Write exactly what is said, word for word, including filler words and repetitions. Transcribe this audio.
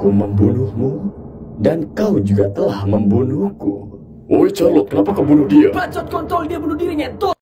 Aku membunuhmu, dan kau juga telah membunuhku. Woi Charlotte, kenapa kau bunuh dia? Bacot kontol, dia bunuh dirinya.